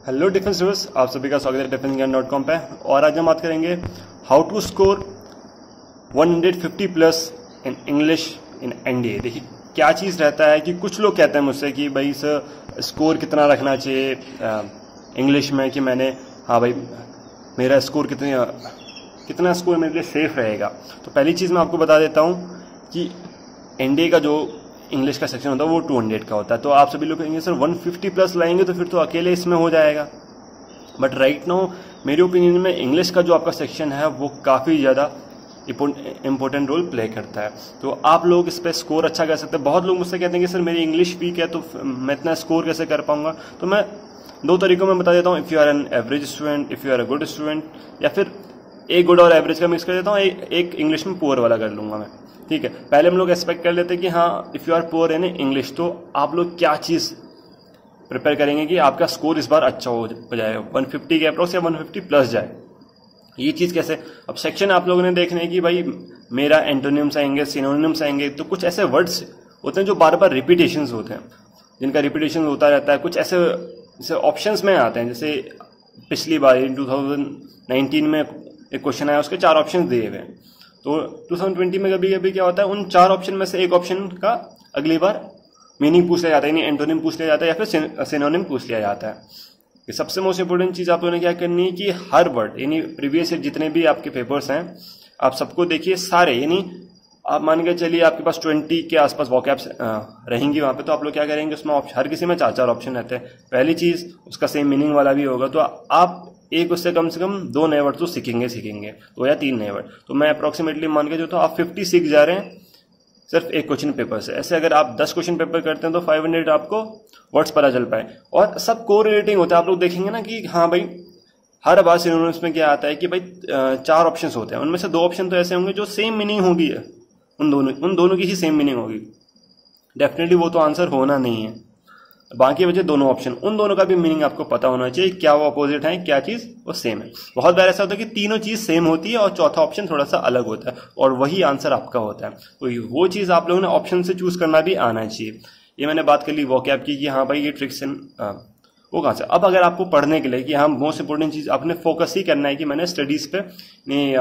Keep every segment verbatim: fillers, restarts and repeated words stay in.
Hello defence viewers, आप सभी का स्वागत है डिफेंस ज्ञान डॉट कॉम पे। और आज हम बात करेंगे how to score one fifty plus in English in NDA. देखिए क्या चीज़ रहता है कि कुछ लोग कहते हैं मुझसे कि भाई सर स्कोर कितना रखना चाहिए इंग्लिश में, कि मैंने हाँ भाई मेरा स्कोर कितने कितना स्कोर मेरे लिए सेफ रहेगा। तो पहली चीज़ मैं आपको बता देता हूँ कि एनडीए का जो इंग्लिश का सेक्शन होता है वो टू हंड्रेड का होता है। तो आप सभी लोग कहेंगे सर वन फिफ्टी प्लस लाएंगे तो फिर तो अकेले इसमें हो जाएगा। बट राइट नाउ मेरे ओपिनियन में इंग्लिश का जो आपका सेक्शन है वो काफ़ी ज़्यादा इंपॉर्टेंट रोल प्ले करता है। तो आप लोग इस पर स्कोर अच्छा कर सकते हैं। बहुत लोग मुझसे कहते हैं कि सर मेरी इंग्लिश वीक है तो मैं इतना स्कोर कैसे कर पाऊंगा। तो मैं दो तरीकों में बता देता हूँ, if you are an average student, if you are a good student, या फिर एक गुड और एवरेज का मिक्स कर देता हूँ, एक इंग्लिश में पुअर वाला कर लूंगा मैं। ठीक है, पहले हम लोग एक्सपेक्ट कर लेते हैं कि हाँ if you are poor in English तो आप लोग क्या चीज़ प्रिपेयर करेंगे कि आपका स्कोर इस बार अच्छा हो जाए, वन फिफ्टी के अप्रोक्स या वन फिफ्टी प्लस जाए। ये चीज़ कैसे? अब सेक्शन आप लोगों ने देखने कि भाई मेरा एंटोनिम्स आएंगे, सिनोनिम्स आएंगे, तो कुछ ऐसे वर्ड्स होते हैं जो बार बार रिपीटेशंस होते हैं, जिनका रिपीटेशन होता रहता है। कुछ ऐसे जैसे ऑप्शंस में आते हैं, जैसे पिछली बार टू थाउजेंड नाइनटीन में एक क्वेश्चन आया, उसके चार ऑप्शन दिए हुए हैं। तो टू थाउजेंड ट्वेंटी में कभी कभी क्या होता है, उन चार ऑप्शन में से एक ऑप्शन का अगली बार मीनिंग पूछ लिया जाता है, यानी एंटोनिम पूछ लिया जाता है या फिर सिनोनिम पूछ लिया जाता है। ये सबसे मोस्ट इंपोर्टेंट चीज़ आप लोगों ने क्या करनी है कि हर वर्ड यानी प्रीवियस जितने भी आपके पेपर्स हैं आप सबको देखिए सारे, यानी आप मान के चलिए आपके पास ट्वेंटी के आसपास वॉकैब्स रहेंगी वहाँ पे, तो आप लोग क्या करेंगे उसमें हर किसी में चार चार ऑप्शन रहते हैं। पहली चीज़ उसका सेम मीनिंग वाला भी होगा, तो आप एक उससे कम से कम दो नए वर्ड तो सीखेंगे सीखेंगे दो या तीन नए वर्ड। तो मैं अप्रोक्सीमेटली मान के जो तो आप फिफ्टी सीख जा रहे हैं सिर्फ एक क्वेश्चन पेपर से। ऐसे अगर आप दस क्वेश्चन पेपर करते हैं तो फाइव हंड्रेड आपको वर्ड्स पता चल पाए। और सब को रिलेटिंग होता है, आप लोग देखेंगे ना कि हाँ भाई हर बार सिनोनिम्स में क्या आता है कि भाई चार ऑप्शंस होते हैं, उनमें से दो ऑप्शन तो ऐसे होंगे जो सेम मीनिंग होगी, उन दोनों उन दोनों की ही सेम मीनिंग होगी। डेफिनेटली वो तो आंसर होना नहीं है, बाकी बचे दोनों ऑप्शन, उन दोनों का भी मीनिंग आपको पता होना चाहिए, क्या वो अपोजिट है, क्या चीज वो सेम है। बहुत बार ऐसा होता है कि तीनों चीज सेम होती है और चौथा ऑप्शन थोड़ा सा अलग होता है और वही आंसर आपका होता है। तो वो चीज आप लोगों ने ऑप्शन से चूज करना भी आना चाहिए। ये मैंने बात कर ली वोकैब की कि हाँ भाई ये ट्रिक्स वो कहाँ से। अब अगर आपको पढ़ने के लिए कि हाँ मोस्ट इंपोर्टेंट चीज आपने फोकस ही करना है कि मैंने स्टडीज पे नहीं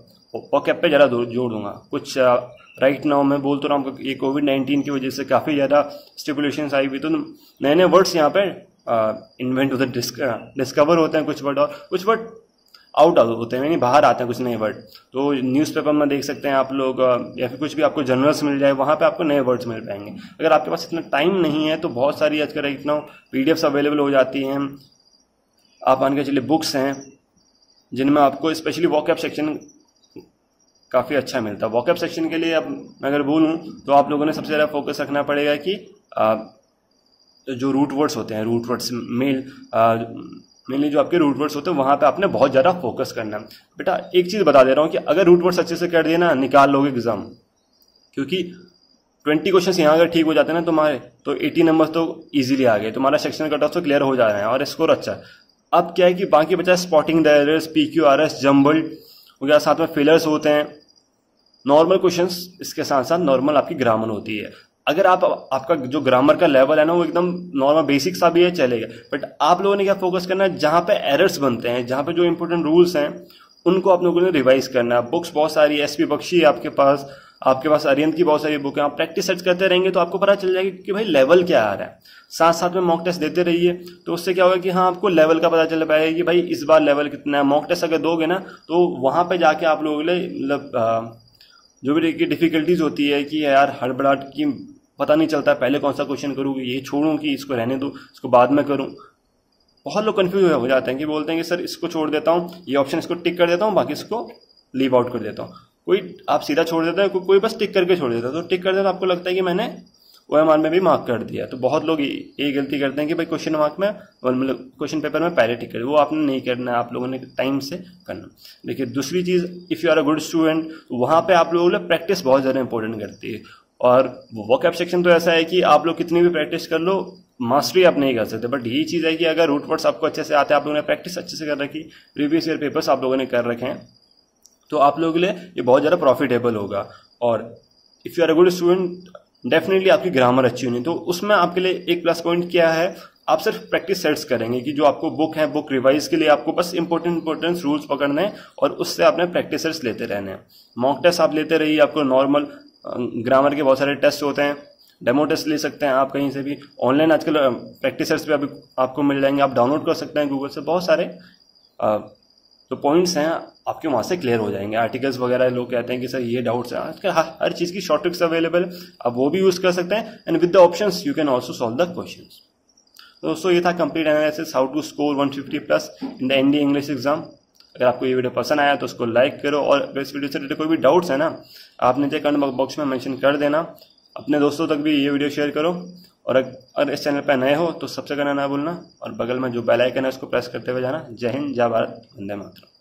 वोकैब पे जरा जोड़ दूंगा कुछ। राइट नाउ मैं बोल तो रहा हूँ ये कोविड नाइन्टीन की वजह से काफ़ी ज़्यादा स्टिपुलेशंस आई हुई, तो नए नए वर्ड्स यहाँ पे इन्वेंट होते हैं, डिस्कवर होते हैं कुछ वर्ड, और कुछ वर्ड आउट होते हैं यानी बाहर आते हैं कुछ नए वर्ड। तो न्यूज़पेपर में देख सकते हैं आप लोग, या फिर कुछ भी आपको जर्नल्स मिल जाए वहाँ पे आपको नए वर्ड्स मिल पाएंगे। अगर आपके पास इतना टाइम नहीं है तो बहुत सारी आजकल right now PDFs available हो जाती हैं। आप मान के चलिए बुक्स हैं जिनमें आपको स्पेशली वोकैब सेक्शन काफ़ी अच्छा मिलता है। वॉकअप सेक्शन के लिए अब मैं अगर बोलूँ तो आप लोगों ने सबसे ज़्यादा फोकस रखना पड़ेगा कि आ, जो रूट वर्ड्स होते हैं, रूट वर्ड्स मेल मेनली जो आपके रूट वर्ड्स होते हैं वहाँ पे आपने बहुत ज़्यादा फोकस करना है। बेटा एक चीज़ बता दे रहा हूँ कि अगर रूट वर्ड्स अच्छे से कर दिए ना निकाल लोगे एग्जाम, क्योंकि ट्वेंटी क्वेश्चन यहाँ अगर ठीक हो जाते हैं ना तुम्हारे तो एटी नंबर तो ईजिली आ गए, तुम्हारा सेक्शन कट ऑफ तो क्लियर हो जा रहा है और स्कोर अच्छा है। अब क्या है कि बाकी बचा spotting the errors, P Q R S, jumbled वगैरह, साथ में फिलर्स होते हैं, नॉर्मल क्वेश्चंस, इसके साथ साथ नॉर्मल आपकी ग्रामर होती है। अगर आप आपका जो ग्रामर का लेवल है ना वो एकदम नॉर्मल बेसिक सा भी है चलेगा, बट आप लोगों ने क्या फोकस करना है, जहाँ पे एरर्स बनते हैं, जहाँ पे जो इंपॉर्टेंट रूल्स हैं उनको आप लोगों ने रिवाइज करना है। बुक्स बहुत सारी, एस पी बख्शी आपके पास, आपके पास अरियंत की बहुत सारी बुक है, आप प्रैक्टिस सर्च करते रहेंगे तो आपको पता चल जाएगा कि भाई लेवल क्या आ रहा है। साथ साथ में मॉक टेस्ट देते रहिए, तो उससे क्या होगा कि हाँ आपको लेवल का पता चल पाएगा कि भाई इस बार लेवल कितना है। मॉक टेस्ट अगर दोगे ना तो वहां पे जाके आप लोगों ने मतलब जो भी की डिफिकल्टीज होती है कि यार हड़बड़ाहट की पता नहीं चलता है पहले कौन सा क्वेश्चन करूँ, ये छोड़ूं कि इसको रहने दूं, इसको बाद में करूं। बहुत लोग कंफ्यूज हो जाते हैं कि बोलते हैं कि सर इसको छोड़ देता हूँ, ये ऑप्शन इसको टिक कर देता हूँ, बाकी इसको लीव आउट कर देता हूँ। कोई आप सीधा छोड़ देता है, को, कोई बस टिक करके छोड़ देता है। तो टिक कर देता तो आपको लगता है कि मैंने ओ एम आर में भी मार्क कर दिया। तो बहुत लोग ये गलती करते हैं कि भाई क्वेश्चन मार्क में मतलब क्वेश्चन पेपर में पहले टिक कर, वो आपने नहीं करना है, आप लोगों ने टाइम से करना। देखिए दूसरी चीज़, if you are a good student वहाँ पे आप लोगों ने प्रैक्टिस बहुत ज़्यादा इंपॉर्टेंट करती है। और वोकैब सेक्शन तो ऐसा है कि आप लोग कितनी भी प्रैक्टिस कर लो मास्टरी आप नहीं कर सकते, बट यही चीज़ है कि अगर रूट वर्ड्स आपको अच्छे से आते हैं, आप लोगों ने प्रैक्टिस अच्छे से कर रखी, प्रीवियस ईयर पेपर्स आप लोगों ने कर रखे हैं, तो आप लोगों के लिए ये बहुत ज़्यादा प्रॉफिटेबल होगा। और if you are a good student definitely आपकी ग्रामर अच्छी होनी, तो उसमें आपके लिए एक प्लस पॉइंट क्या है, आप सिर्फ प्रैक्टिस सेट्स करेंगे कि जो आपको बुक है, बुक रिवाइज के लिए आपको बस इंपॉर्टेंट इंपॉर्टेंट रूल्स पकड़ने हैं और उससे आपने प्रैक्टिस सेट्स लेते रहने हैं। मॉक टेस्ट आप लेते रहिए, आपको नॉर्मल ग्रामर के बहुत सारे टेस्ट होते हैं, डेमो टेस्ट ले सकते हैं आप कहीं से भी, ऑनलाइन आजकल प्रैक्टिस सेट्स भी अभी आपको मिल जाएंगे, आप डाउनलोड कर सकते हैं गूगल से। बहुत सारे जो पॉइंट्स हैं आपके वहाँ से क्लियर हो जाएंगे। आर्टिकल्स वगैरह लोग कहते हैं कि सर ये डाउट्स हैं, आजकल हर, हर चीज़ की शॉर्ट ट्रिक्स अवेलेबल है, आप वो भी यूज़ कर सकते हैं। And with the options you can also solve the questions. तो दोस्तों ये था complete analysis how to score one fifty plus in the NDA English exam. अगर आपको ये वीडियो पसंद आया तो उसको लाइक करो, और अगर इस वीडियो से रिलेटेड कोई भी डाउट्स है ना, आप नीचे कमेंट बॉक्स में मेंशन कर देना। अपने दोस्तों तक भी ये वीडियो शेयर करो, और अगर इस चैनल पर नए हो तो सबसे करना ना भूलना, और बगल में जो बेल आइकन है उसको प्रेस करते हुए जाना। जय हिंद, जय भारत, वंदे मातरम।